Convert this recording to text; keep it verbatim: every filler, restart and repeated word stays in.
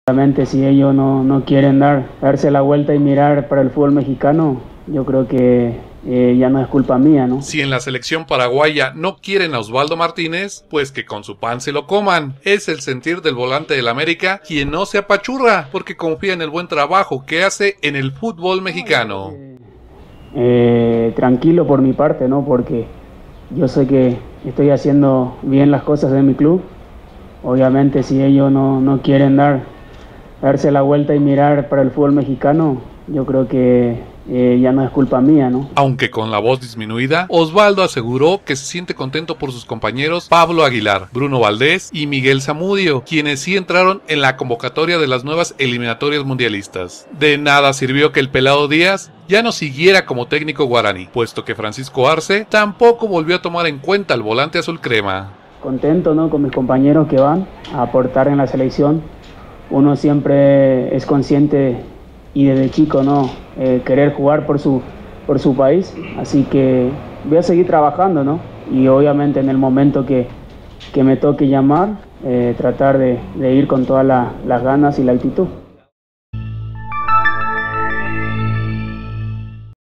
Obviamente si ellos no, no quieren dar, darse la vuelta y mirar para el fútbol mexicano, yo creo que eh, ya no es culpa mía, ¿no? Si en la selección paraguaya no quieren a Osvaldo Martínez, pues que con su pan se lo coman. Es el sentir del volante del América, quien no se apachurra, porque confía en el buen trabajo que hace en el fútbol mexicano. Eh, eh, tranquilo por mi parte, ¿no? Porque yo sé que estoy haciendo bien las cosas en mi club. Obviamente si ellos no, no quieren dar darse la vuelta y mirar para el fútbol mexicano, yo creo que eh, ya no es culpa mía, ¿no? Aunque con la voz disminuida, Osvaldo aseguró que se siente contento por sus compañeros Pablo Aguilar, Bruno Valdés y Miguel Zamudio, quienes sí entraron en la convocatoria de las nuevas eliminatorias mundialistas. De nada sirvió que el Pelado Díaz ya no siguiera como técnico guaraní, puesto que Francisco Arce tampoco volvió a tomar en cuenta al volante azul crema. Contento, ¿no?, con mis compañeros que van a aportar en la selección. Uno siempre es consciente y desde chico, ¿no?, eh, querer jugar por su, por su país, así que voy a seguir trabajando, ¿no? Y obviamente en el momento que, que me toque llamar, eh, tratar de, de ir con todas la, las ganas y la actitud.